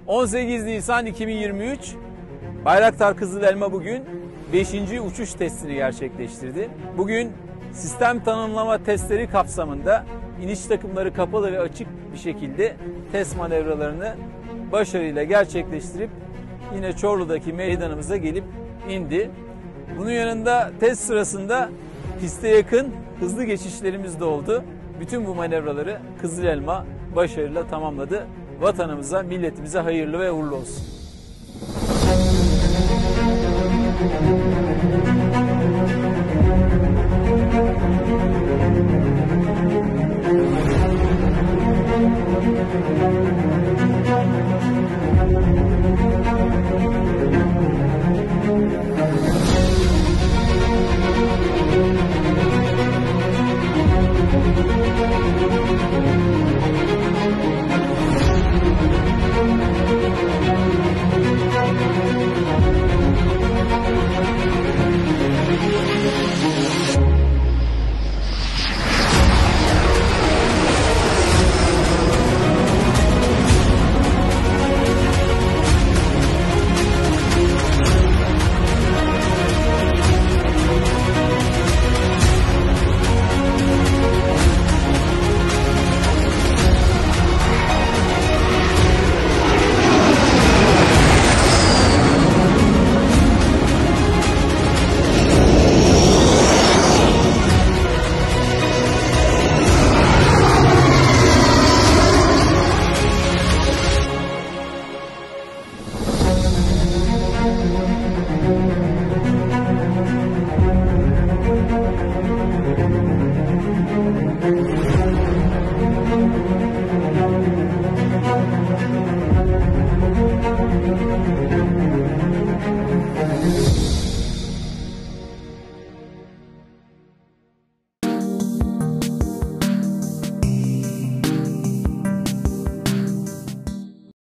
18 Nisan 2023 Bayraktar Kızılelma bugün 5. uçuş testini gerçekleştirdi. Bugün sistem tanımlama testleri kapsamında iniş takımları kapalı ve açık bir şekilde test manevralarını başarıyla gerçekleştirip yine Çorlu'daki meydanımıza gelip indi. Bunun yanında test sırasında piste yakın hızlı geçişlerimiz de oldu. Bütün bu manevraları Kızılelma başarıyla tamamladı. Vatanımıza, milletimize hayırlı ve uğurlu olsun.